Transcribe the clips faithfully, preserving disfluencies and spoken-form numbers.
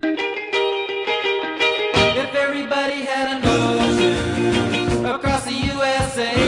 If everybody had an ocean across the U S A,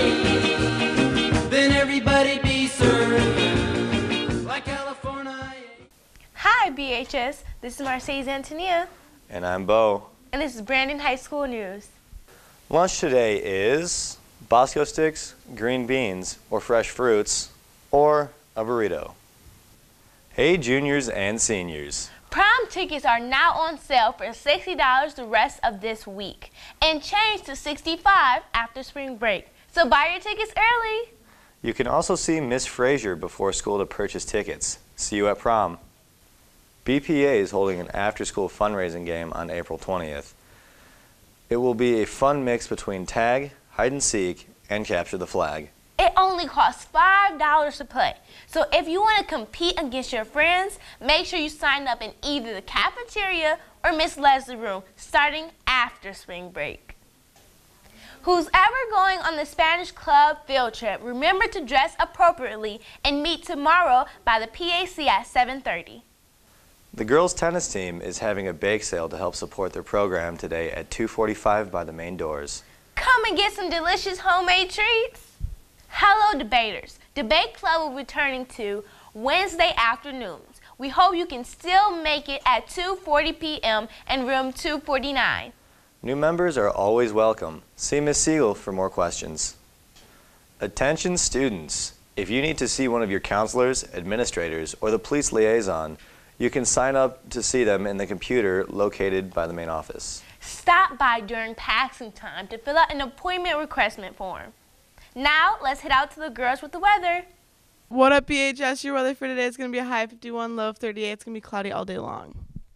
then everybody'd be surfing like California. Hi B H S, this is Mercedes Antonia. And I'm Bo. And this is Brandon High School News. Lunch today is Bosco sticks, green beans, or fresh fruits, or a burrito. Hey juniors and seniors. Prom tickets are now on sale for sixty dollars the rest of this week and change to sixty-five dollars after spring break. So buy your tickets early. You can also see Miss Frazier before school to purchase tickets. See you at prom. B P A is holding an after-school fundraising game on April twentieth. It will be a fun mix between tag, hide and seek, and capture the flag. It only costs five dollars to play. So if you want to compete against your friends, make sure you sign up in either the cafeteria or Miss Leslie room starting after spring break. Who's ever going on the Spanish Club field trip, remember to dress appropriately and meet tomorrow by the P A C at seven thirty. The girls' tennis team is having a bake sale to help support their program today at two forty-five by the main doors. Come and get some delicious homemade treats. Hello debaters, Debate Club will be returning to Wednesday afternoons. We hope you can still make it at two forty p m in room two forty-nine. New members are always welcome. See Miss Siegel for more questions. Attention students, if you need to see one of your counselors, administrators, or the police liaison, you can sign up to see them in the computer located by the main office. Stop by during passing time to fill out an appointment requestment form. Now, let's head out to the girls with the weather. What up, B H S? Your weather for today is going to be a high of fifty-one, low of thirty-eight. It's going to be cloudy all day long.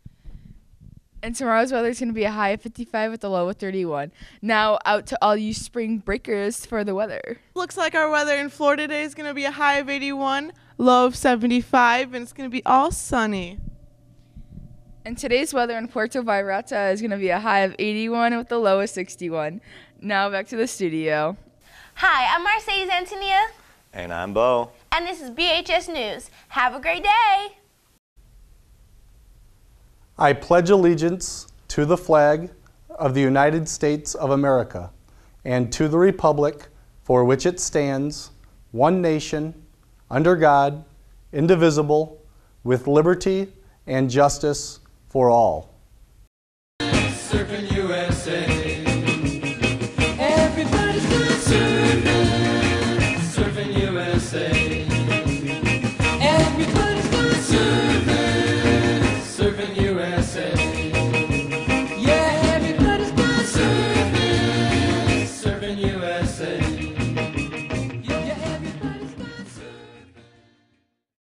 And tomorrow's weather is going to be a high of fifty-five with a low of thirty-one. Now, out to all you spring breakers for the weather. Looks like our weather in Florida today is going to be a high of eighty-one, low of seventy-five, and it's going to be all sunny. And today's weather in Puerto Vallarta is going to be a high of eighty-one with a low of sixty-one. Now, back to the studio. Hi, I'm Mercedes Antonia. And I'm Bo. And this is B H S News. Have a great day. I pledge allegiance to the flag of the United States of America and to the republic for which it stands, one nation, under God, indivisible, with liberty and justice for all. Surfing U S A. Everybody's going surfing. Surfing U S A. Everybody's going surfing. Surfing U S A.